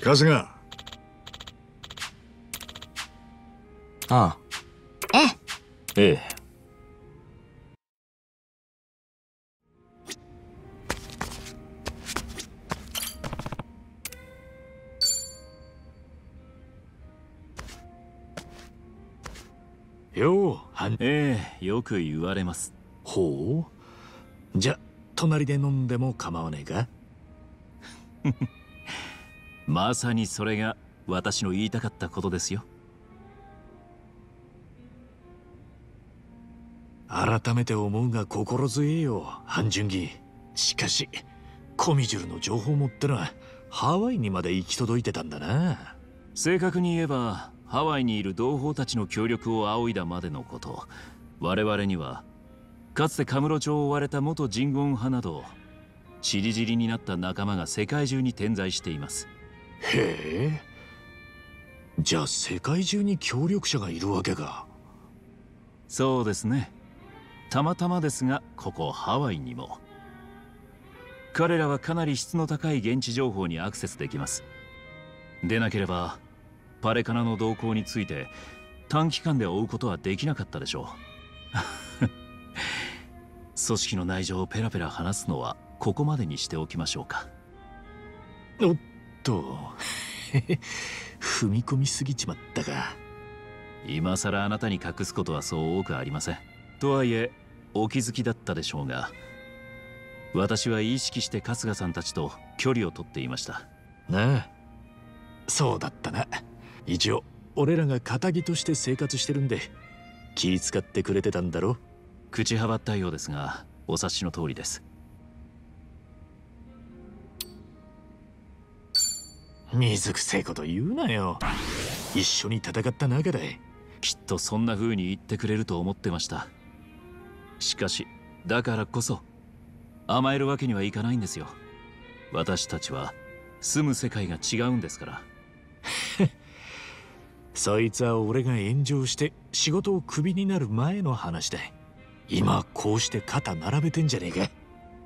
春日。ああ。 ええ。よく言われます。 ほう。じゃ、隣で飲んでも構わねえか？ まさにそれが私の言いたかったことですよ。 改めて思うが心強いよ、半純義。しかし、コミジュルの情報持ってのはハワイにまで行き届いてたんだな。 正確に言えば、ハワイにいる同胞たちの協力を仰いだまでのこと。我々にはかつてカムロ町を追われた元ジンゴン派など散り散りになった仲間が世界中に点在しています。 へえ。じゃあ世界中に協力者がいるわけか。 そうですね。たまたまですが、ここハワイにも彼らはかなり質の高い現地情報にアクセスできます。でなければパレカナの動向について短期間で追うことはできなかったでしょう。組織の内情をペラペラ話すのはここまでにしておきましょうか。 おっと。踏み込みすぎちまったか。 今さらあなたに隠すことはそう多くありません。とはいえお気づきだったでしょうが、私は意識して春日さんたちと距離を取っていました。 なあ、そうだったな。一応俺らが堅気として生活してるんで気遣ってくれてたんだろ。 口はばったようですが、お察しの通りです。 水くせえこと言うなよ。一緒に戦った仲だ。 きっとそんな風に言ってくれると思ってました。しかしだからこそ甘えるわけにはいかないんですよ。私たちは住む世界が違うんですから。 そいつは俺が炎上して仕事をクビになる前の話だ。今こうして肩並べてんじゃねえか。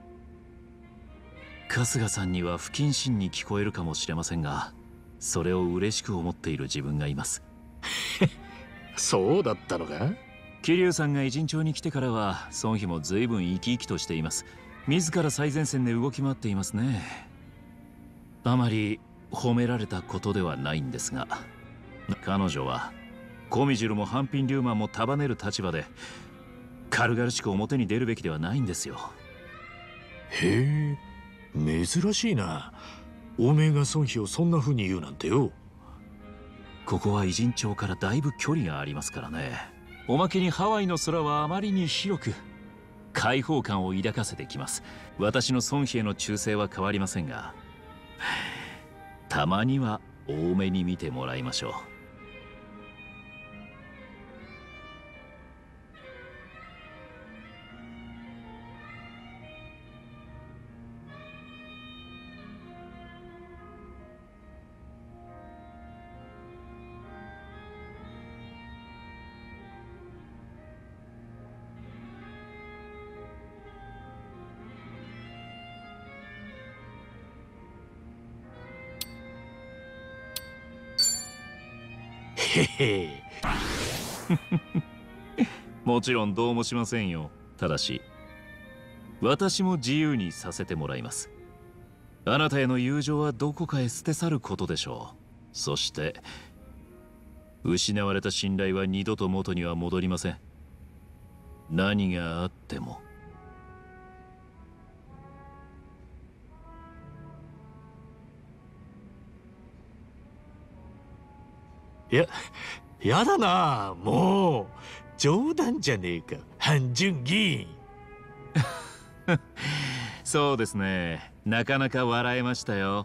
春日さんには不謹慎に聞こえるかもしれませんが、それを嬉しく思っている自分がいます。 そうだったのか。 桐生さんが偉人町に来てからは孫妃も随分生き生きとしています。自ら最前線で動き回っていますね。あまり褒められたことではないんですが、彼女はコミジュルもハンピン・リューマンも束ねる立場で軽々しく表に出るべきではないんですよ。 へえ、珍しいな。おめえが孫妃をそんな風に言うなんてよ。 ここは偉人町からだいぶ距離がありますからね。おまけにハワイの空はあまりに広く開放感を抱かせてきます。私の孫妃への忠誠は変わりませんが、たまには多めに見てもらいましょう。 へへ。 もちろんどうもしませんよ。ただし私も自由にさせてもらいます。あなたへの友情はどこかへ捨て去ることでしょう。そして失われた信頼は二度と元には戻りません。何があっても。 やだな。もう冗談じゃねえか、半純義。 そうですね、なかなか笑えましたよ。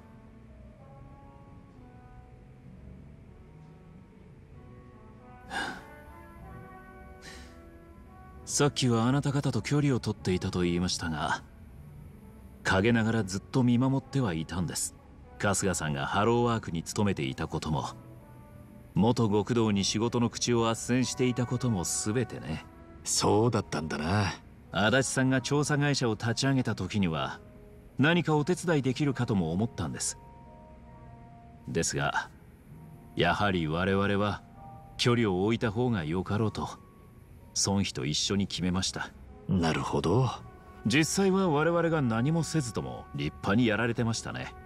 さっきはあなた方と距離を取っていたと言いましたが、陰ながらずっと見守ってはいたんです。春日さんがハローワークに勤めていたことも、元極道に仕事の口を斡旋していたことも全てね。 そうだったんだな。 足立さんが調査会社を立ち上げた時には何かお手伝いできるかとも思ったんです。 ですがやはり我々は距離を置いた方がよかろうと孫妃と一緒に決めました。 なるほど。 実際は我々が何もせずとも立派にやられてましたね。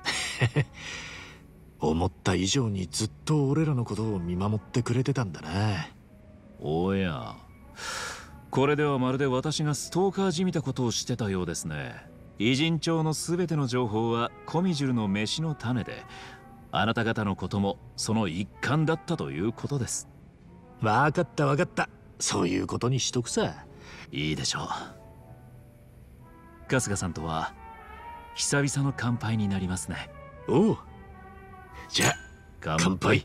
思った以上にずっと俺らのことを見守ってくれてたんだな。 おや、これではまるで私がストーカーじみたことをしてたようですね。偉人帳のすべての情報はコミジュルの飯の種で、あなた方のこともその一環だったということです。 わかったわかった。そういうことにしとくさ。 いいでしょう。春日さんとは久々の乾杯になりますね。 おう。じゃあ乾杯。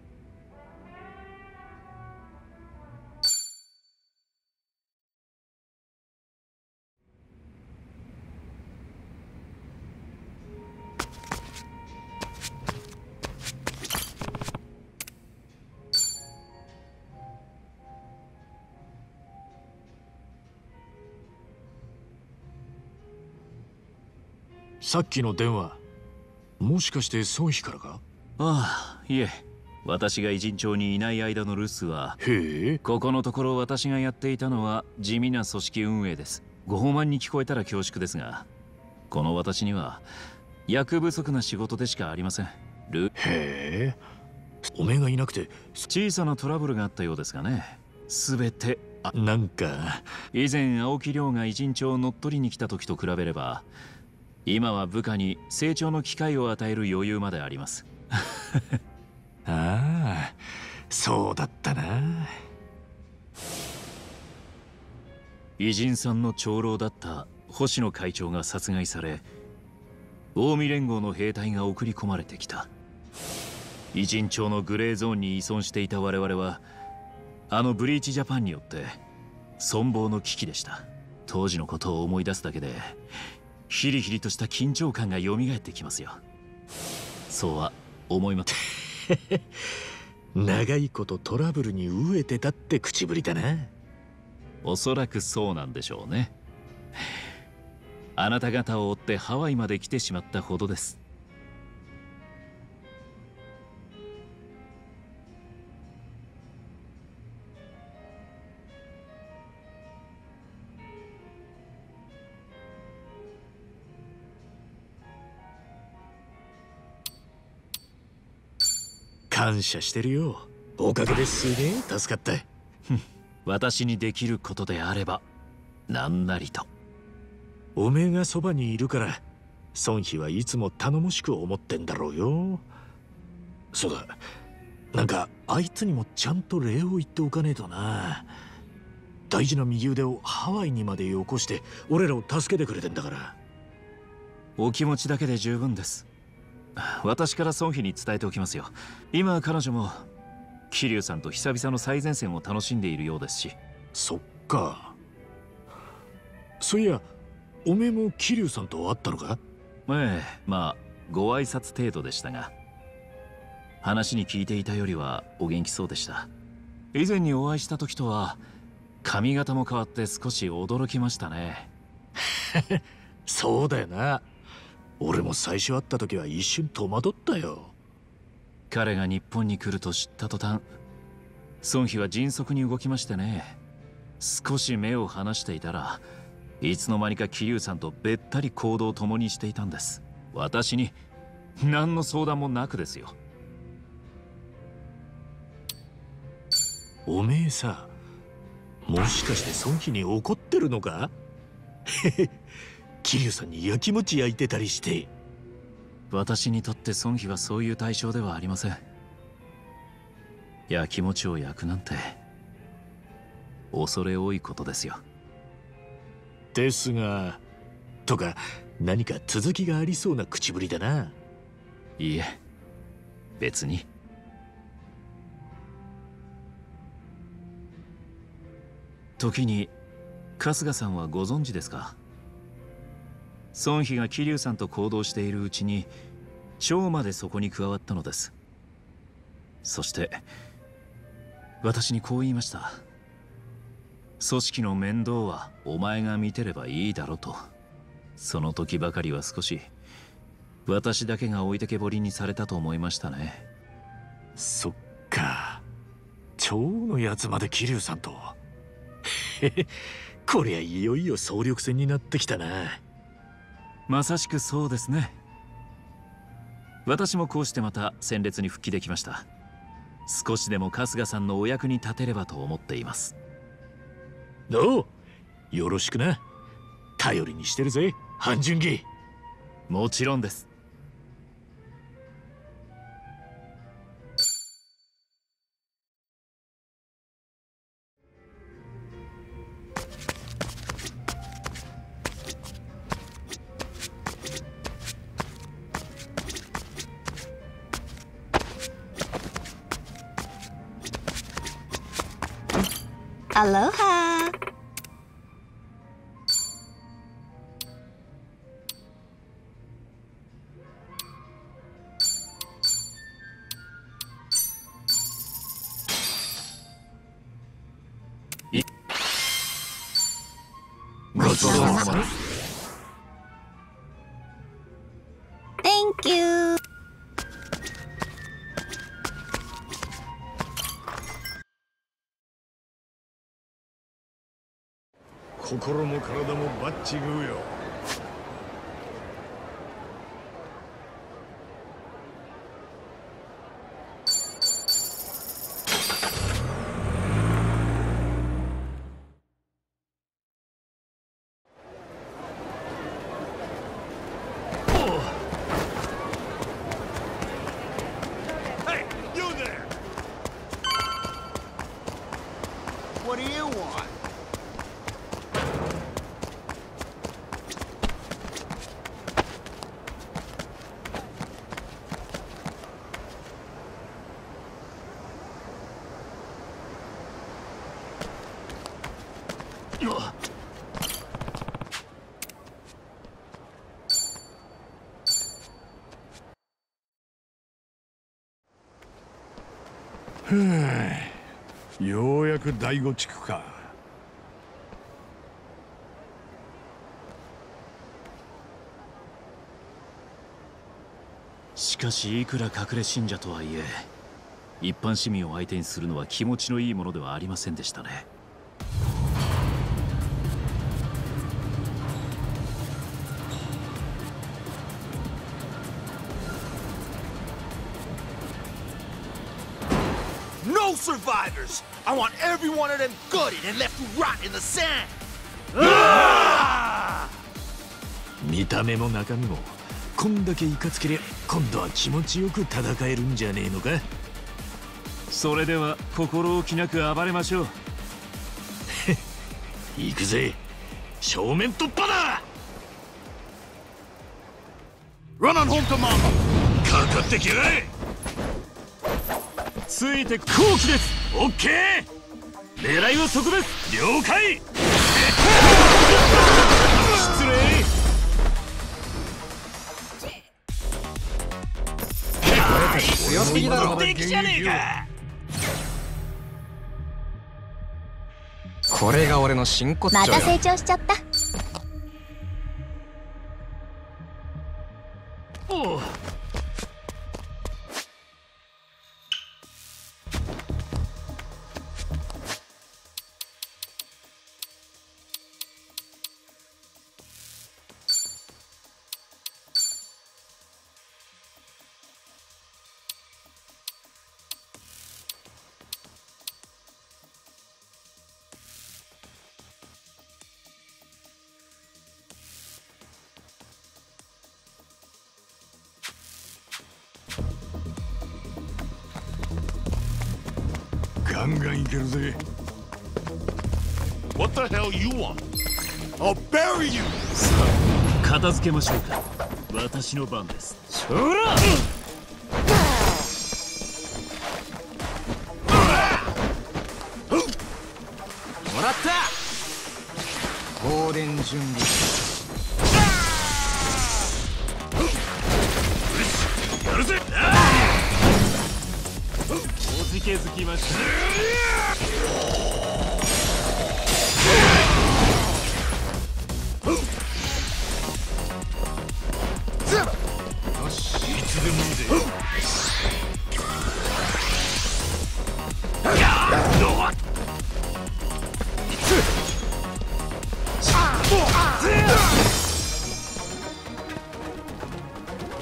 さっきの電話、もしかして孫妃からか？ ああ、いえ、私が偉人帳にいない間の留守は、 へえ。 ここのところ私がやっていたのは地味な組織運営です。ご放慢に聞こえたら恐縮ですが、この私には役不足な仕事でしかありません。へえ。おめえがいなくて小さなトラブルがあったようですがね。すべてなんか以前青木亮が偉人帳を乗っ取りに来た時と比べれば、今は部下に成長の機会を与える余裕まであります。 ああ、そうだったな。 偉人さんの長老だった星野会長が殺害され、近江連合の兵隊が送り込まれてきた。偉人帳のグレーゾーンに依存していた我々は、あのブリーチジャパンによって存亡の危機でした。当時のことを思い出すだけでヒリヒリとした緊張感が蘇ってきますよ。そうは思います。 長いことトラブルに飢えてたって口ぶりだな。 おそらくそうなんでしょうね。あなた方を追ってハワイまで来てしまったほどです。 感謝してるよ。おかげですげえ助かった。 私にできることであれば何なりと。 おめえがそばにいるから孫妃はいつも頼もしく思ってんだろうよ。そうだ、なんかあいつにもちゃんと礼を言っておかねえとな。大事な右腕をハワイにまでよこして俺らを助けてくれてんだから。 お気持ちだけで十分です。私から孫妃に伝えておきますよ。今彼女も桐生さんと久々の最前線を楽しんでいるようですし。 そっか。そういや、おめえも桐生さんと会ったのか？ ええ、まあご挨拶程度でしたが、話に聞いていたよりはお元気そうでした。以前にお会いした時とは髪型も変わって少し驚きましたね。 そうだよな。俺も最初会った時は一瞬戸惑ったよ。 彼が日本に来ると知った途端、孫妃は迅速に動きましてね。少し目を離していたらいつの間にか桐生さんとべったり行動を共にしていたんです。私に何の相談もなくですよ。 おめえさ、もしかして孫妃に怒ってるのか？桐生さんにやきもち焼いてたりして。 私にとって孫妃はそういう対象ではありません。やきもちを焼くなんて恐れ多いことですよ。 ですがとか何か続きがありそうな口ぶりだな。 いいえ、別に。時に春日さんはご存知ですか？孫妃が桐生さんと行動しているうちに蝶までそこに加わったのです。そして私にこう言いました。組織の面倒はお前が見てればいいだろうと。その時ばかりは少し私だけが置いてけぼりにされたと思いましたね。 そっか、蝶のやつまで桐生さんと。へへ、こりゃいよいよ総力戦になってきたな。 まさしくそうですね。私もこうしてまた戦列に復帰できました。少しでも春日さんのお役に立てればと思っています。 おう、よろしくな。頼りにしてるぜ、半純義。 もちろんです。 アロハ。 ごちそうさま。 Thank you。 心も体もバッチグーよ。 Hey, you there! What do you want? ようやく第五地区か。 しかしいくら隠れ信者とはいえ、一般市民を相手にするのは気持ちのいいものではありませんでしたね。 No survivors! I want every one of them gutted and left to rot in the sand! 見た目も中身もこんだけいかつけりゃ今度は気持ちよく戦えるんじゃねえのか。 それでは心置きなく暴れましょう。 行くぜ、正面突破だ。 Run on home, Commander! かかってきやがれ。 ついて後期です。 オッケー、狙いはそこです。了解。失礼。 強すぎだろ。 敵じゃねえか。 これが俺の真骨頂よ。 また成長しちゃった。 おう、ガンガンいけるぜ。 What the hell you want? I'll bury you! さあ片付けましょうか。私の番です。 ほら。 もらった。放電準備。 やるぜ。 おじけづきました。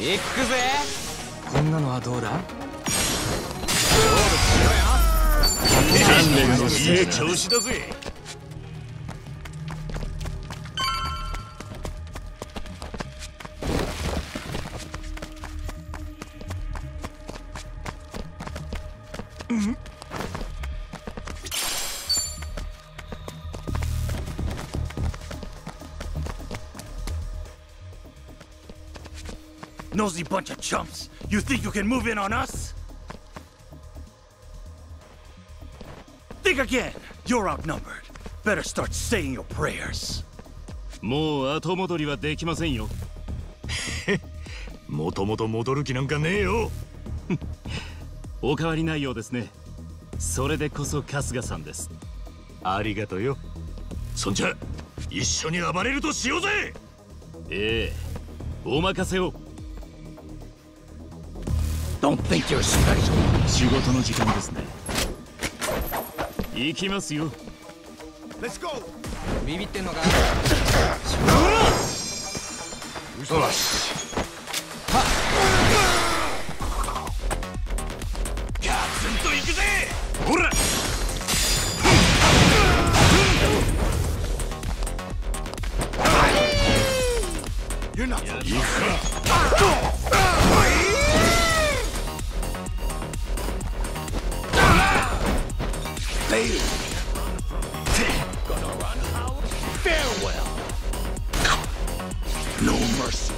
行くぜ。こんなのはどうだ。 いい調子だぜ。 Nosy bunch of chumps. You think you can move in on us? Think again. You're outnumbered. Better start saying your prayers. もう後戻りはできませんよ。 もともと戻る気なんかねえよ。 お変わりないようですね。それでこそ春日さんです。 ありがとよ。そんじゃ一緒に暴れるとしようぜ。 ええ、お任せを。 Don't think you're special. 仕事の時間ですね。行きますよ。 Let's go. ビビってんのか。 よし。 ガツンと行くぜ。ほら。 You're not. いいか。 Farewell. No mercy.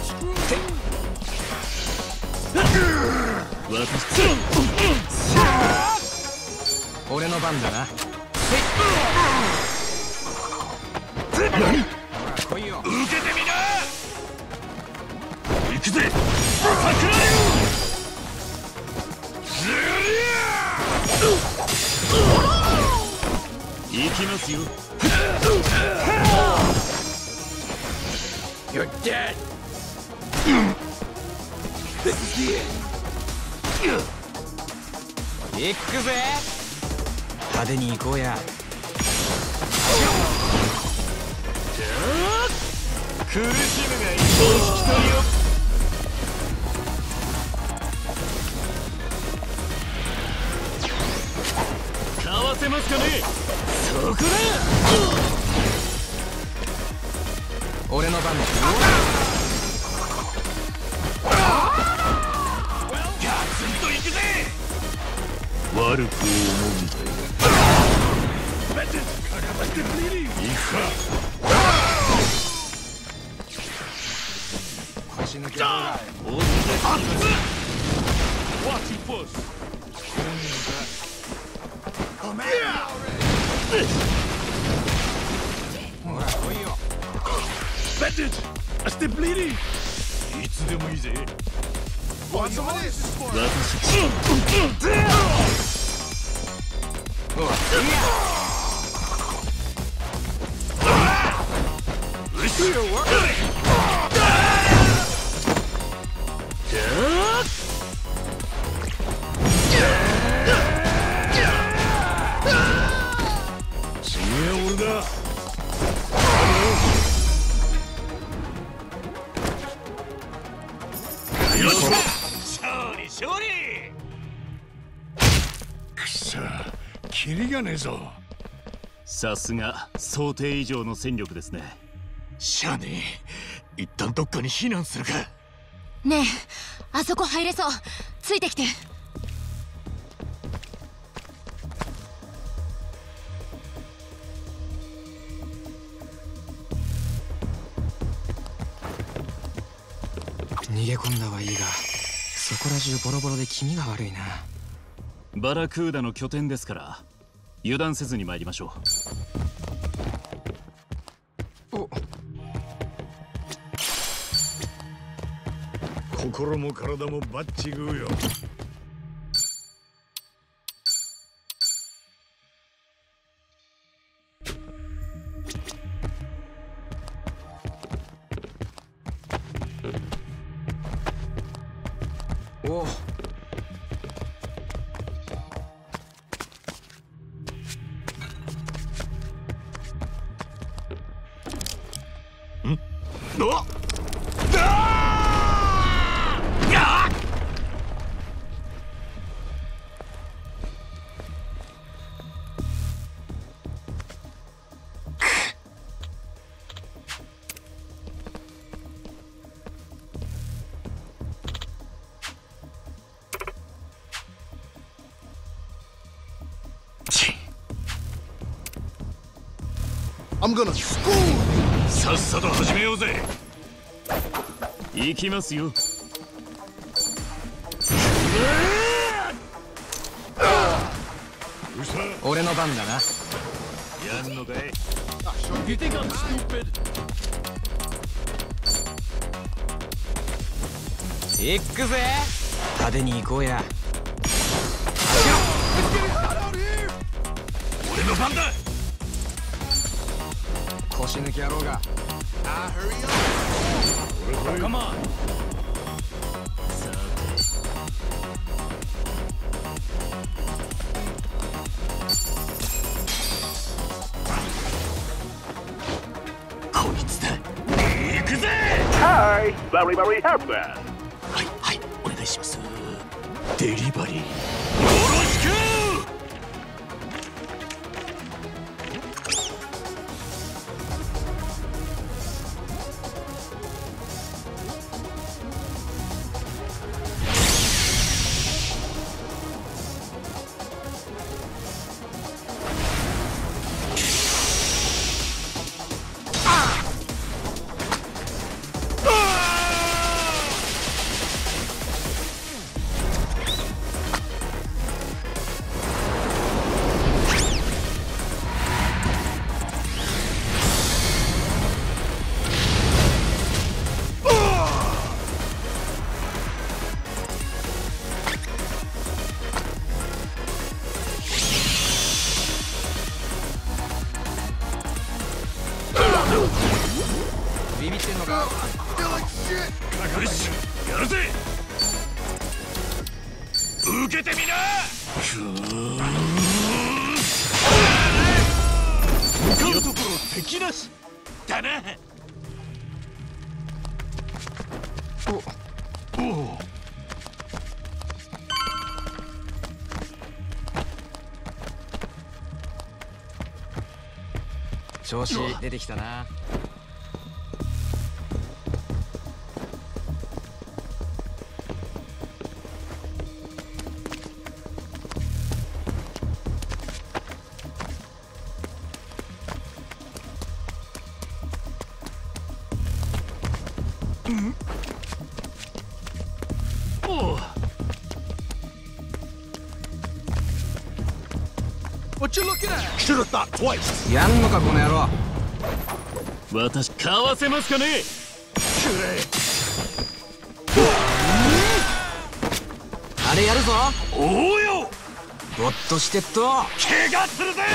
俺の番だな。来いよ。 受けてみな。行くぜ。桜行きますよ。 You're dead. This is the end. 行くぜ。派手に行こうや。 苦しむが一方引き取りよ。かわせますかね。そこだ。 俺の番だ。 ガツンと行くぜ。悪く思うんだよ。いいか。 腰抜けろ。 Watch your push. Come here. ほら来いよ。 Bandage. I'm still bleeding. いつでもいいぜ。 Want some of this? ほら。 次は俺だ。よし。勝利勝利。くそ、キリがねえぞ。 さすが想定以上の戦力ですね。 しゃあねえ。一旦どっかに避難するか。 ねえ、あそこ入れそう。ついてきて。 逃げ込んだはいいが、そこら中ボロボロで気味が悪いな。 バラクーダの拠点ですから油断せずに参りましょう。 お、 心も体もバッチグーよ。 お。 あっ。 I'm gonna school you. さっさと始めようぜ。 行きますよ。 俺の番だな。 やんのかい。 You think I'm stupid? 行くぜ。派手に行こうや。 俺の番だ。 腰抜き野郎が。 カモン。こいつだ。行くぜ。 Hi, very, very helpful. はいはい、お願いします。デリバリーよろしく。 ビビってんのか。 かかりっしやるぜ。受けてみな。向かうところ敵なしだな。おお。 調子出てきたな。 What you looking at? Should have thought twice. やんのかこの野郎。 私かわせますかね。 あれやるぞ。 おおよ。 ぼっとしてっと。 怪我するぜ。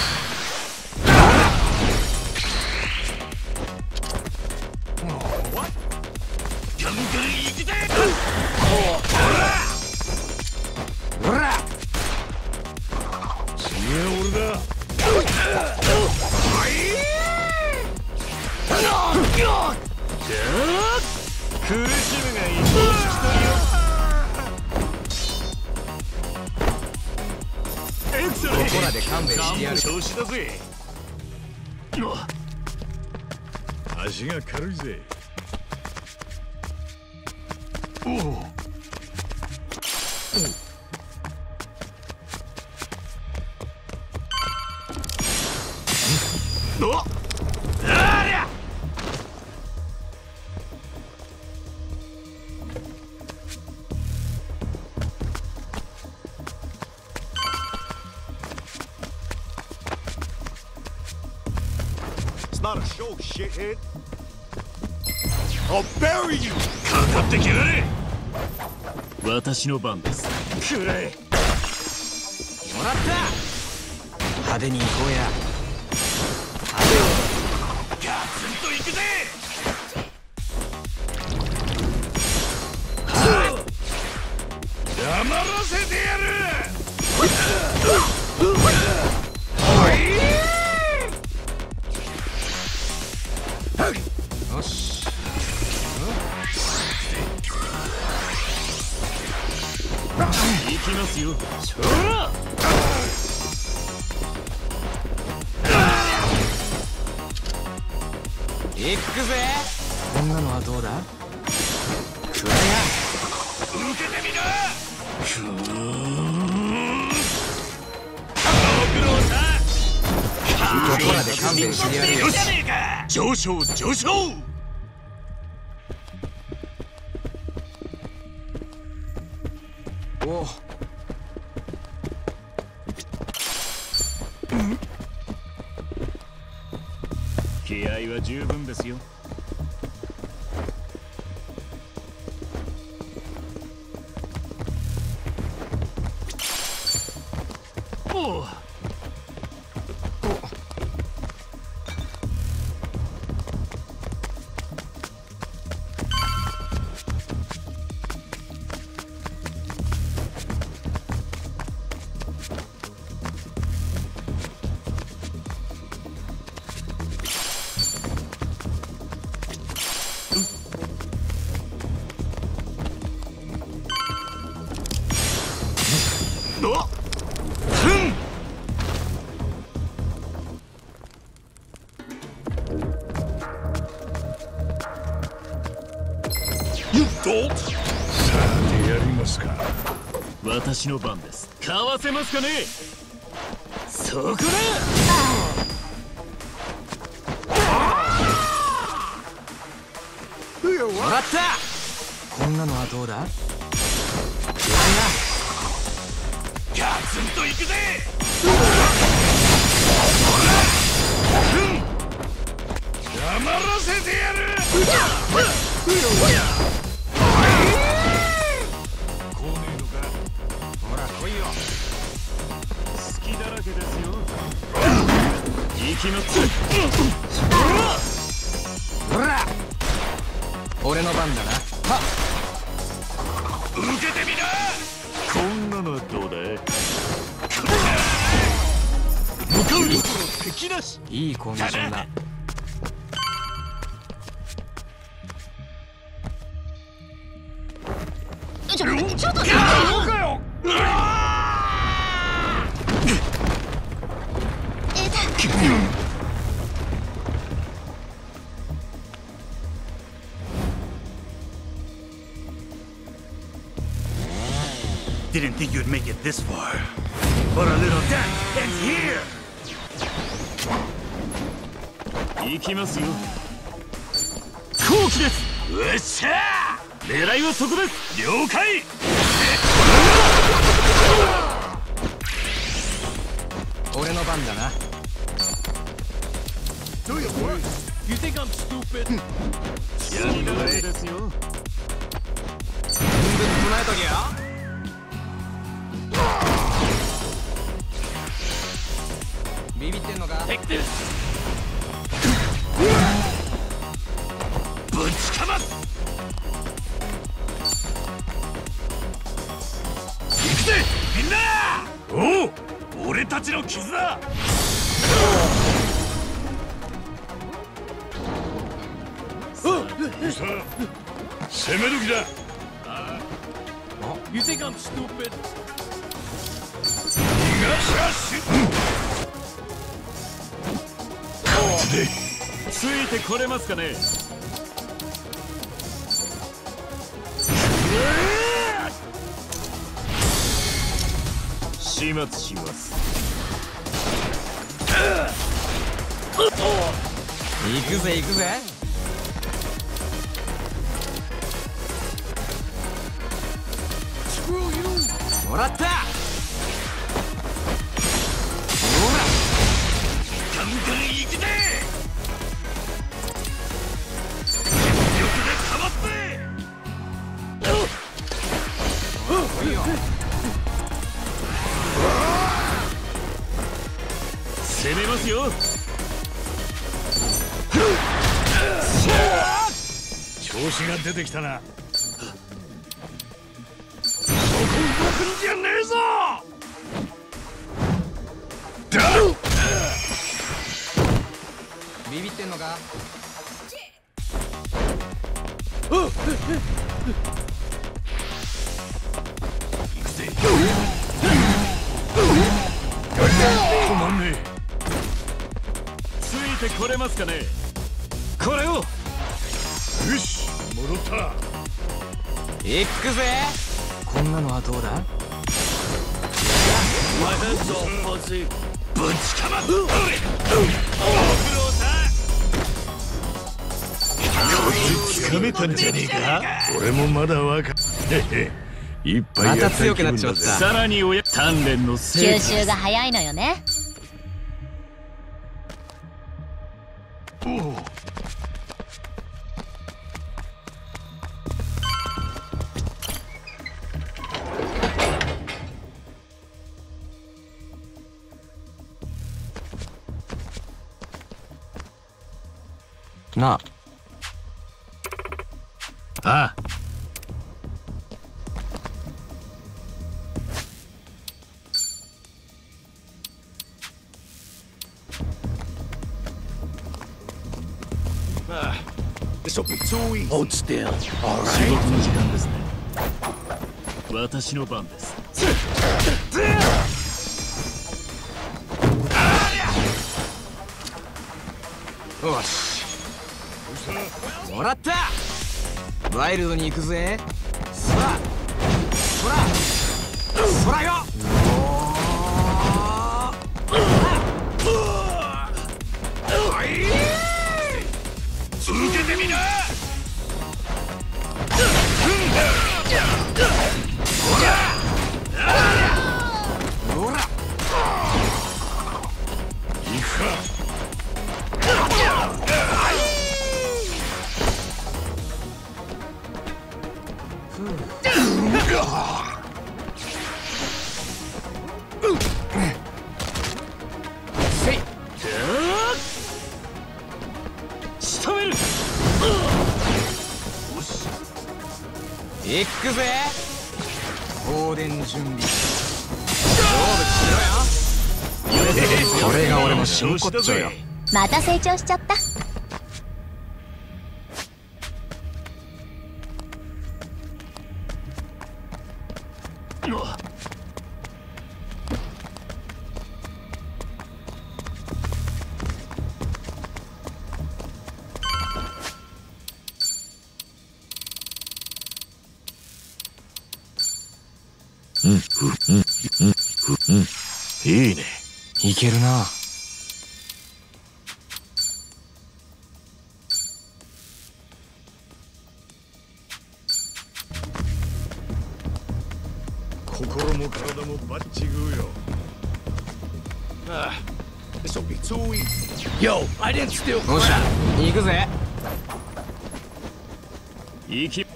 ガンガン行くぜ。 ほら。 俺だ。苦しむがいい。 ここらで勘弁してやる。 調子だぜ。足が軽いぜ。おお。ありゃ。 It's not a show, shithead. I'll bury you. かかってきやがれ。 私の番です。 くらえ。 もらった。派手に行こうや。 ガツンと行くぜ。黙らせてやる。 よし。 行きますよ。 行くぜ。こんなのはどうだ。くらや。 受けてみな。 勘弁してやるよ。 上昇上昇。 おう、 気合は十分ですよ。 おう。 私の番です。かわせますかね。そこだ。 もらった。こんなのはどうだ。 ガツンといくぜ。黙らせてやる。 隙だらけですよ。息のつ。 ほら、俺の番だな。はっ、 受けてみな。こんなのはどうだ。向かうに敵なし。 いいコンディションだ。 ちょっと待って。 Didn't think you'd make it this far. But a little death ends here! 行きますよ。好機です。 よっしゃ狙いはそこです。 ー。了解。 俺の番だな。 Do your work. You think I'm stupid? やりながらですよ。 分別唱えとけよ。ビビってんのか。 ぶちかます。行くぜみんな。おう、俺たちの絆。攻め時だ。 You think I'm stupid? ついてこれますかね。始末します。 行くぜ行くぜ。もらった。ほら、 ガンガン行くぜ。全力でかわって。 いいよ。 攻めますよ。 調子が出てきたな。そこ動くんじゃねえぞ。 ビビってんのか。 行くぜ。止まんねえ。 ついてこれますかね。これを。 よし、戻った。 行くぜ。こんなのはどうだ。 ぶぶちかまっとれ。こいつつかめたんじゃねえか。俺もまだわかいっぱいまたやった強くなっちまった。 さらに鍛錬の成吸果収が早いのよね。 なあ、 ああ。Hold still. 仕事の時間ですね。私の番です。 よし、もらった。ワイルドに行くぜ。そらそらそらよ。 続けてみな。 ほらいくか。 せい。 仕留める。 行くぜ。放電準備。勝負しろよ。これが俺の真骨頂よ。 また成長しちゃった。 いいね。 いけるな。 心も体もバッチグーよ。This'll be too easy. Yo, I didn't steal よっしゃ、行くぜ。 行き。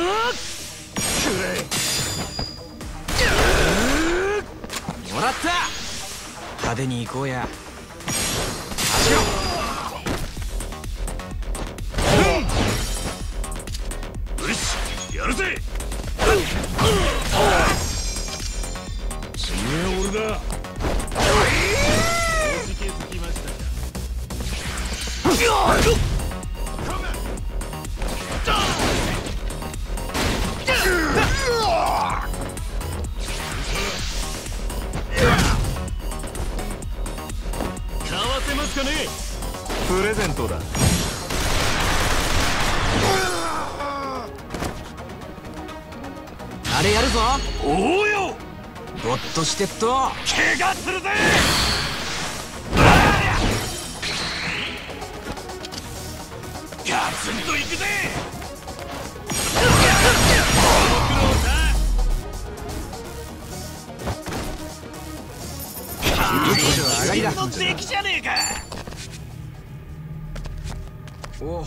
もらった。派手に行こうや。走ろ。 よし、やるぜ。次は俺だ。 気づきましたか。買わせますかね。 プレゼントだ。あれやるぞ。 おおよ。 ゴッとしてっと。 怪我するぜ。ガツンといくぜ。 上がりだ。 出来じゃねえか。 おお。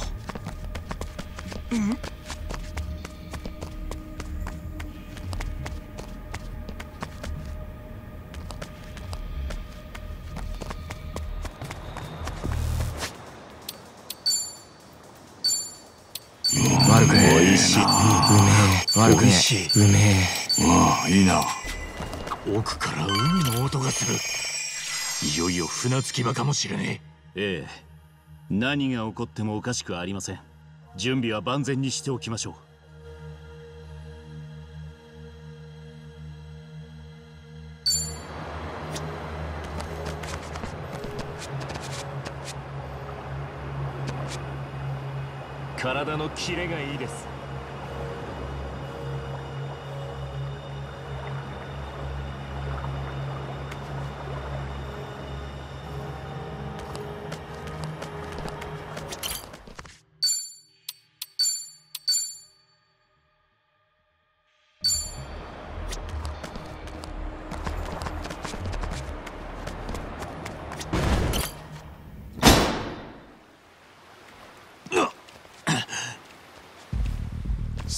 悪くねえ。 おいしい。 うめえ。悪くねおいしい。 え。うめえ。 ああ、いいな。奥から海の音がする。いよいよ船着き場かもしれねええ、何が起こってもおかしくありません。準備は万全にしておきましょう。体のキレがいいです。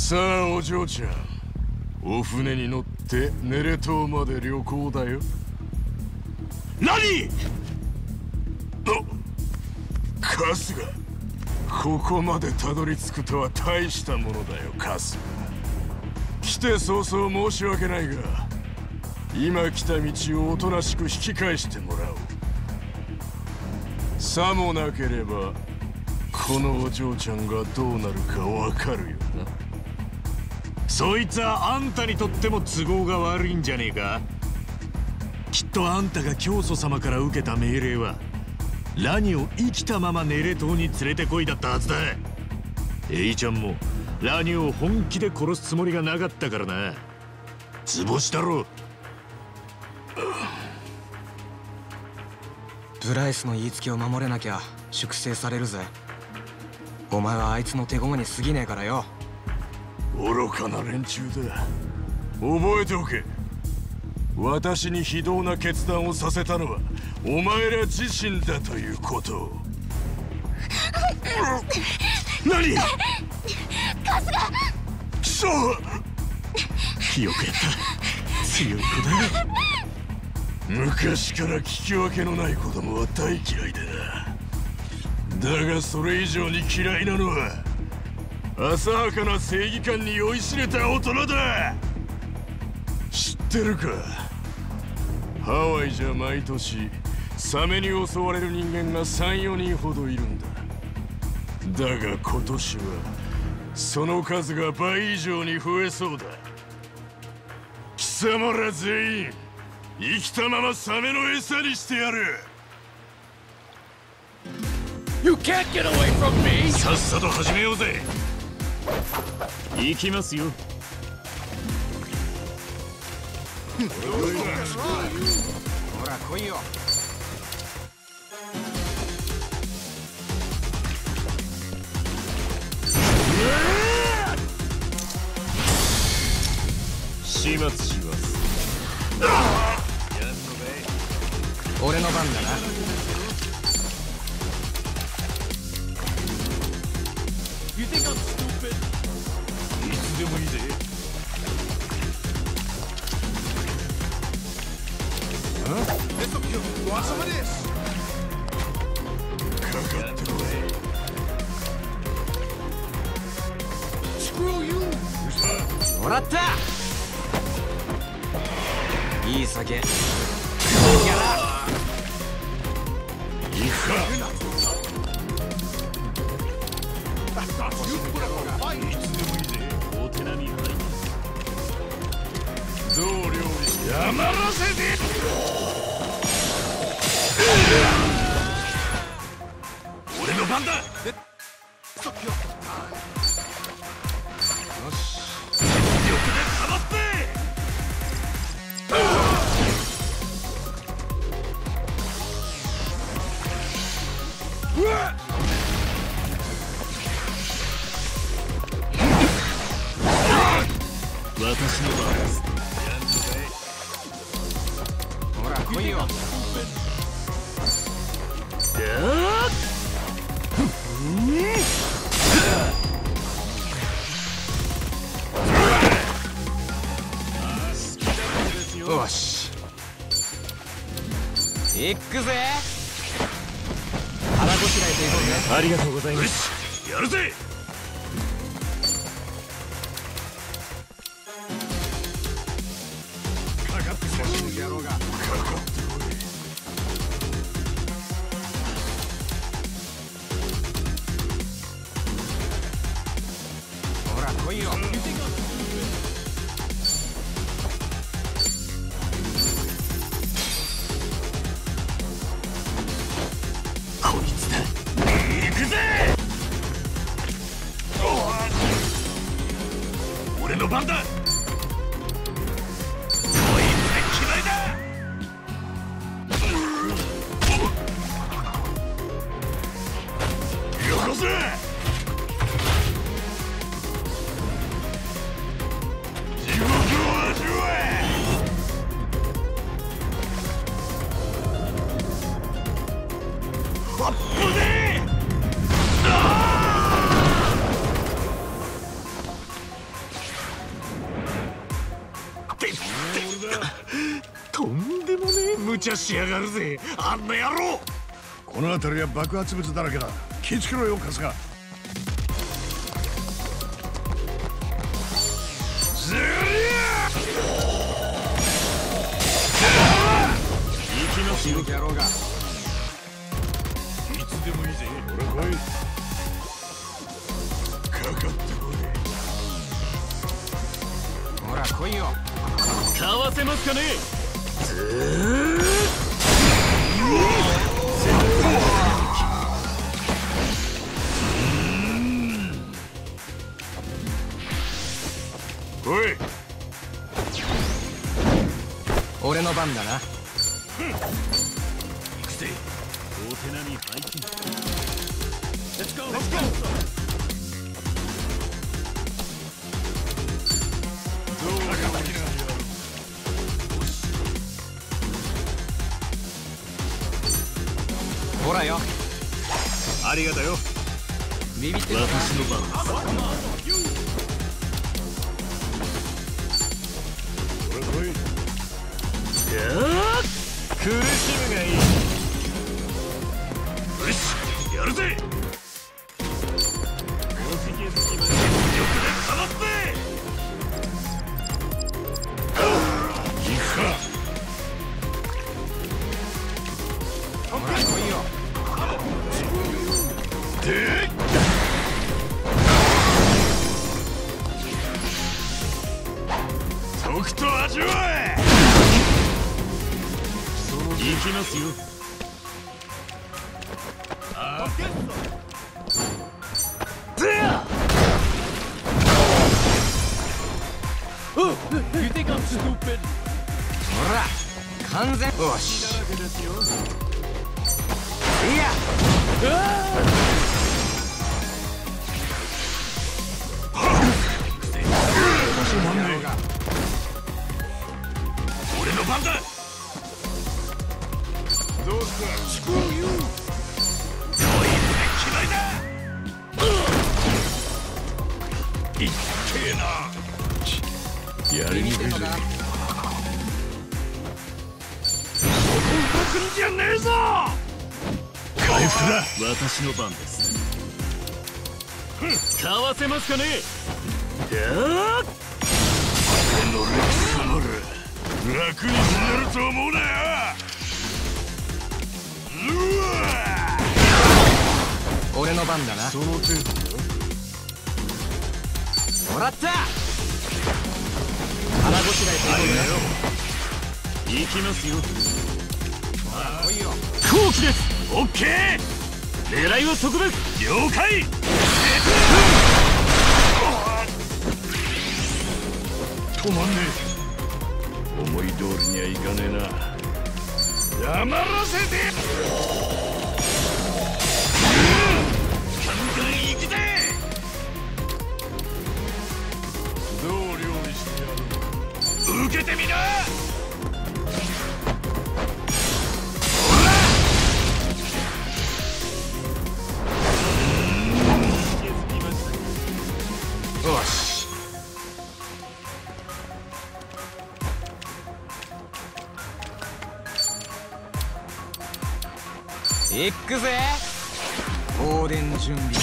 さあお嬢ちゃん、お船に乗ってネレ島まで旅行だよ。 何？ 春日、ここまでたどり着くとは大したものだよ春日。来て早々申し訳ないが、今来た道をおとなしく引き返してもらおう。さもなければこのお嬢ちゃんがどうなるかわかるよな。 そいつはあんたにとっても都合が悪いんじゃねえか。きっとあんたが教祖様から受けた命令はラニを生きたままネレ島に連れてこいだったはずだ。エイちゃんもラニを本気で殺すつもりがなかったからな。図星だろ。 ブライスの言いつけを守れなきゃ粛清されるぜ。お前はあいつの手駒に過ぎねえからよ。 愚かな連中だ。覚えておけ。私に非道な決断をさせたのはお前ら自身だということを。 何？ クソ！ よくやった。強い子だ。 昔から聞き分けのない子供は大嫌いだ。だがそれ以上に嫌いなのは浅はかな正義感に酔いしれた大人だ。知ってるか？ハワイじゃ毎年サメに襲われる人間が 3、4 人ほどいるんだ。だが今年はその数が倍以上に増えそうだ。貴様ら全員生きたままサメの餌にしてやる。 You can't get away from me! さっさと始めようぜ。行きますよ。 ほら来いよ。 始末します。 俺の番だな。 You think I'm stupid? いつでもいいぜ。 This'll kill you. Want some of this? かかってこい。 Screw you! もらった。いい酒。 お手並み入り。 どう料理してやまらせて。 俺の番だ。私の番です。 ほら来いよ。よし。行くぜ。腹ごしらえていこうぜ。 ありがとうございます。やるぜ。 ほら来いよ。 こいつだ。行くぜ。俺の番だ。こいつで決まりだ。よこせ。地獄を味わえ。あっぶねえ。 無茶しやがるぜあんな野郎。 この辺りは爆発物だらけだ。気ぃつけろよ春日。ずりゃ行きますよ。 野郎がいつでもいいぜ。ほら来い。かかってこい。 ほら来いよ。 かわせますかね。 おい。 俺の番だな。 お手並み拝見。Let's go. Let's go. ほらよ。 ありがとよ。 ビビってるか。 私の番です。 ほら来い。 苦しむがいい。 よしやるぜ。 おじけづきまし全力でかまって行くか。 ほら来いよ。 でとくと味わえ。 行きますよ。 ほら完全。よし。いや。 俺の番だ。 どうした。 トイレ決まりだ。 いってえな。やりにくいぜ。 来るんじゃねえぞ。 回復だ。 私の番です。かわせますかね。 このレクサマル楽に死ねると思うなよ。うわ俺の番だな。 その程度だ。 もらった。腹ごしらえするぞ。 行きますよ。 来いよ。 後期です。オッケー。狙いはそこです。了解。 止まんねえ。思い通りにはいかねえな。黙らせて。 ガンガン行くぜ。 どう料理してやろう。 受けてみな。 よし。行くぜ。放電準備。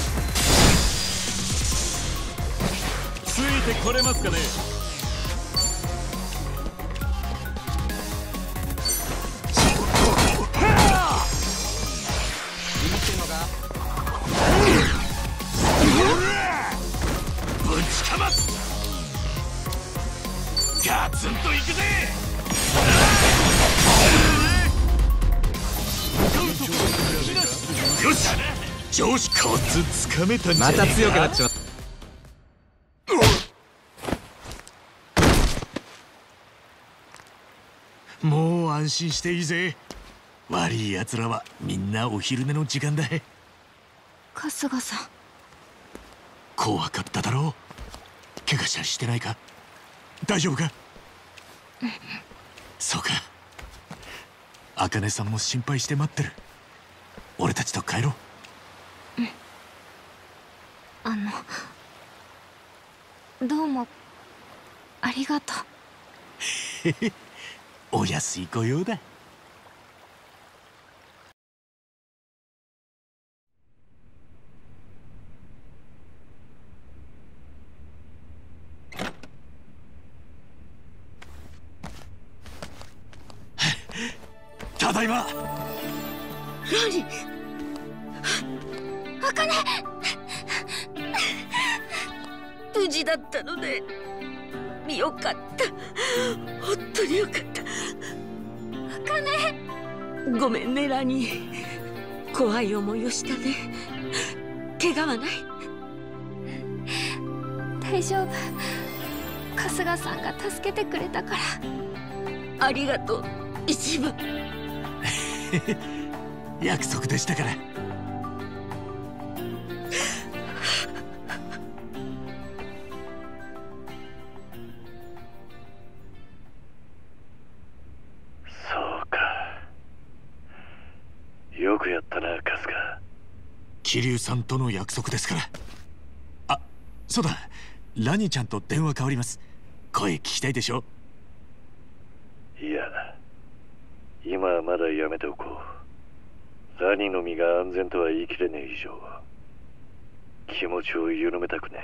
ついてこれますかね。 ビビってんのか。 ぶちかます。ガツンと行くぜ。よし上司コツつかめたんじゃまねえか。 た強くなっちまった。 もう安心していいぜ。悪い奴らはみんなお昼寝の時間だ。 春日さん。 怖かっただろう。怪我しゃしてないか。大丈夫か。そうか。茜さんも心配して待ってる。俺たちと帰ろう。 どうもありがとう。 お安い御用だ。ただいま。 ラニ、あかね、無事だったのでよかった。本当によかった。あかね、ごめんねラニー、怖い思いをしたね。怪我はない？ 大丈夫。春日さんが助けてくれたから。 ありがとう、一番。 約束でしたから。 そうか。よくやったな、春日。 桐生さんとの約束ですから。あ、そうだ。ラニちゃんと電話変わります。声聞きたいでしょ？ いや、今はまだやめておこう。ラニの身が安全とは言い切れねえ以上、気持ちを緩めたくね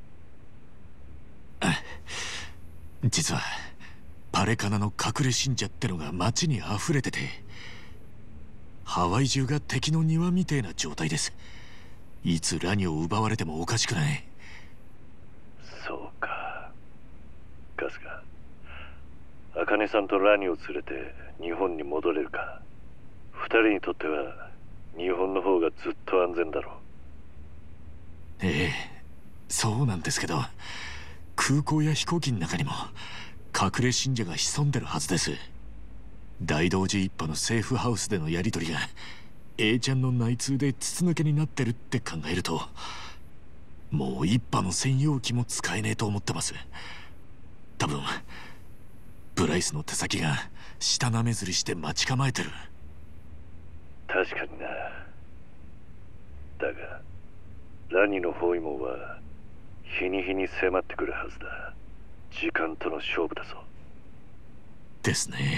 え。実はパレカナの隠れ信者ってのが街に溢れてて、ハワイ中が敵の庭みてえな状態です。いつラニを奪われてもおかしくない。 そうか。春日、茜さんとラニを連れて日本に戻れるか。二人にとっては日本の方がずっと安全だろう。 ええ、そうなんですけど、空港や飛行機の中にも隠れ信者が潜んでるはずです。大同寺一派のセーフハウスでのやり取りが A ちゃんの内通で筒抜けになってるって考えると、もう一派の専用機も使えねえと思ってます。多分ブライスの手先が下なめずりして待ち構えてる。 確かにな。だがラニの包囲網は日に日に迫ってくるはずだ。時間との勝負だぞ。 ですね。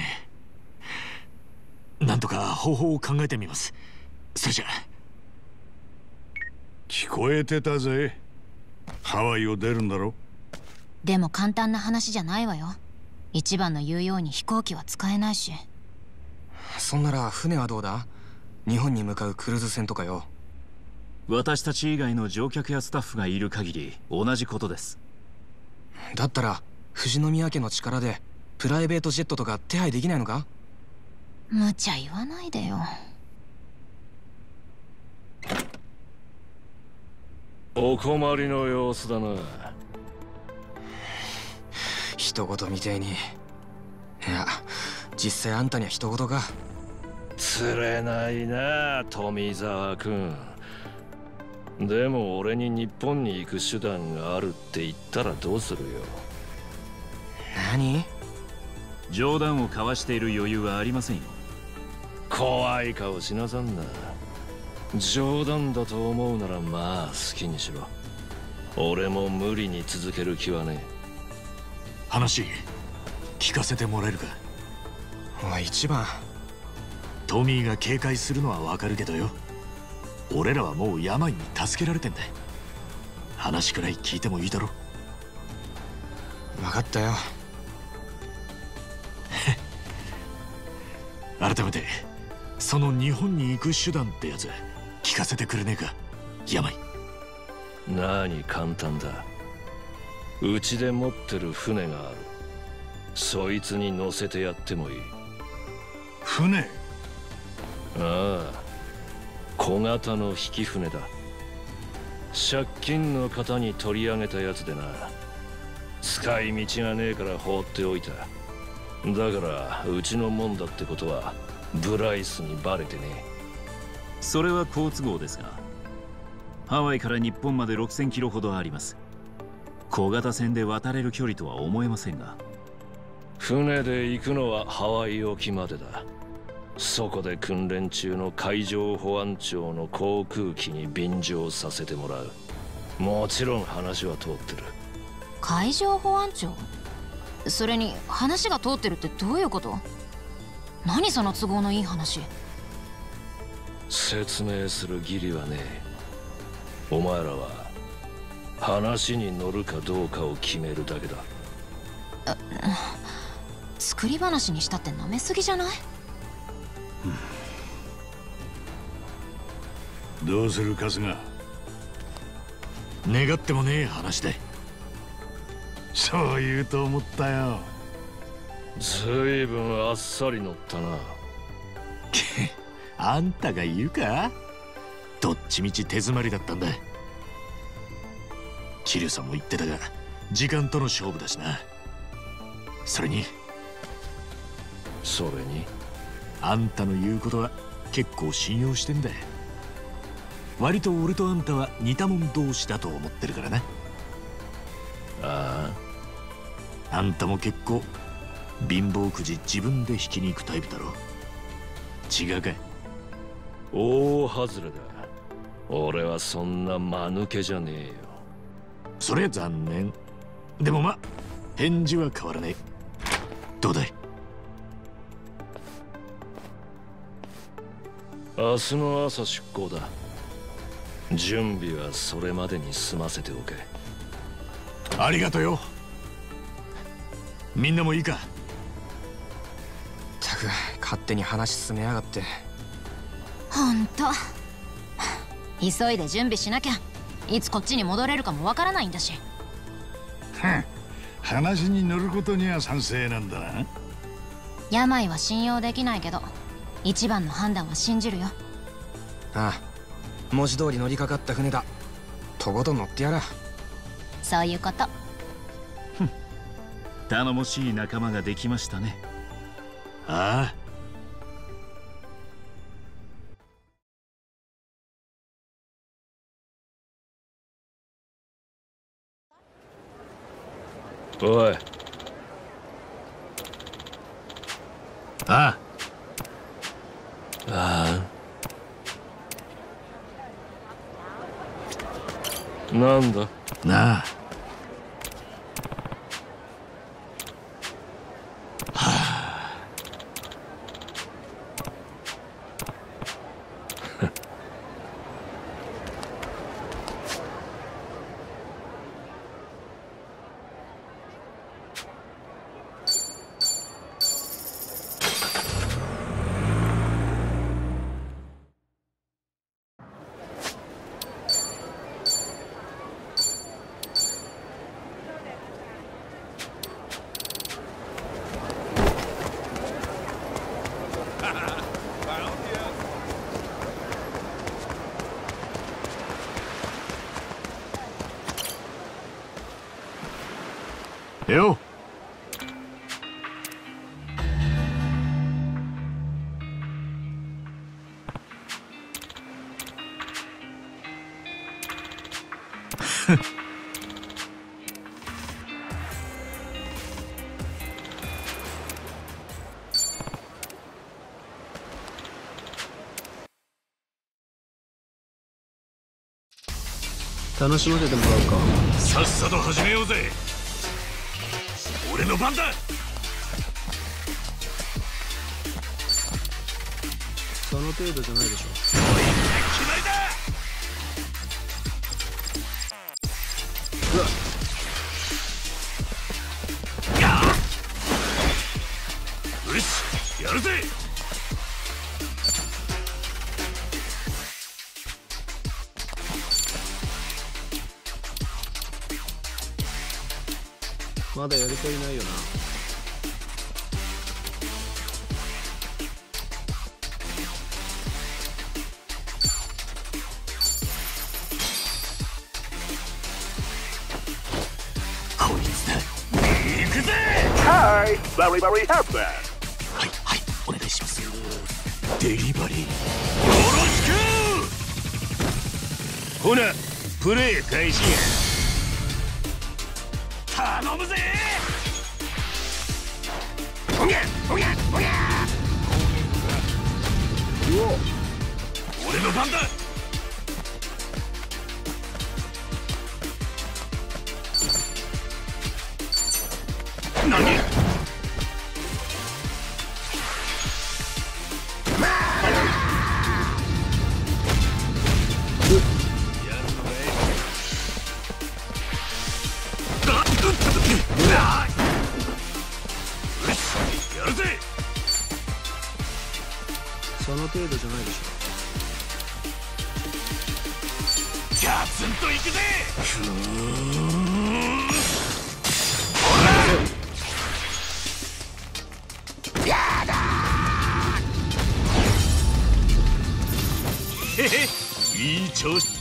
なんとか方法を考えてみます。それじゃ。 聞こえてたぜ。ハワイを出るんだろ。 でも簡単な話じゃないわよ。一番の言うように飛行機は使えないし。 そんなら船はどうだ？日本に向かうクルーズ船とかよ。 私たち以外の乗客やスタッフがいる限り同じことです。 だったら富士宮家の力でプライベートジェットとか手配できないのか？ 無茶言わないでよ。 お困りの様子だな。 人事みてえに。いや、実際あんたには人事か。 釣れないな、富澤君。でも俺に日本に行く手段があるって言ったらどうするよ。 何？ 冗談を交わしている余裕はありませんよ。 怖い顔しなさんな。冗談だと思うならまあ好きにしろ。俺も無理に続ける気はねえ。 話聞かせてもらえるか？ おい一番、 トミーが警戒するのはわかるけどよ、俺らはもう病に助けられてんだ。話くらい聞いてもいいだろ。 分かったよ。 改めてその日本に行く手段ってやつ聞かせてくれねえか、病。 何簡単だ。うちで持ってる船がある。そいつに乗せてやってもいい。 船？ ああ、小型の引き船だ。借金の方に取り上げたやつでな。使い道がねえから放っておいた。だからうちのもんだってことはブライスにバレてねえ。 それは好都合ですが、ハワイから日本まで6000キロほどあります。小型船で渡れる距離とは思えませんが。 船で行くのはハワイ沖までだ。そこで訓練中の海上保安庁の航空機に便乗させてもらう。もちろん話は通ってる。 海上保安庁？ それに話が通ってるってどういうこと？何その都合のいい話。 説明する義理はねえ。お前らは話に乗るかどうかを決めるだけだ。 作り話にしたって舐めすぎじゃない？ どうする春日。 願ってもねえ話で。 そう言うと思ったよ。 ずいぶんあっさり乗ったな。 あんたが言うか？どっちみち手詰まりだったんだ。桐生さんも言ってたが、時間との勝負だしな。それにあんたの言うことは結構信用してんだ。割と俺とあんたは似た者同士だと思ってるからな。 ああんたも結構貧乏くじ自分で引きに行くタイプだろ。違うかい？ 大外れだ。俺はそんな間抜けじゃねえよ。 そりゃ残念。でもま、返事は変わらねえ。どうだい？ 明日の朝出航だ。準備はそれまでに済ませておけ。 ありがとよ。みんなもいいか？ ったく勝手に話進めやがって。 ほんと急いで準備しなきゃいつこっちに戻れるかもわからないんだし。 話に乗ることには賛成なんだな。 病は信用できないけど一番の判断は信じるよ。 ああ、文字通り乗りかかった船だ。とことん乗ってやら。 そういうこと。 頼もしい仲間ができましたね。 ああ。 おい。 ああ。なんだ？ なあ。よ楽しませてもらおうか。 さっさと始めようぜ。俺の番だ。 その程度じゃないでしょ。 決まりだ。よし、やるぜ。 まだやり足りないよな。 こいつだ。 行くぜ。 はい、お願いします。デリバリー。 よろしく。 ほら、プレイ開始や。 頼むぜ。 おぎゃおぎゃおぎゃ。 俺の番だ。何？ その程度じゃないでしょ。 ガツンといくぜ。やだー。へへ、いい調子。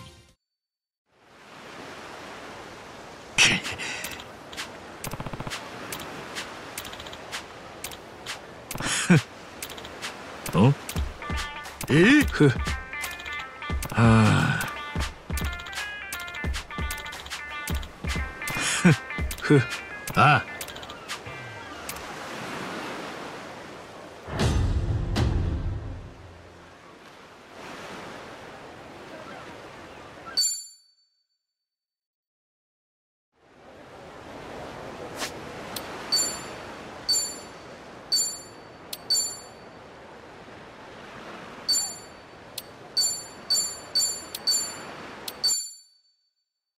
ん？ふっ。はあ。ふっ。ああ。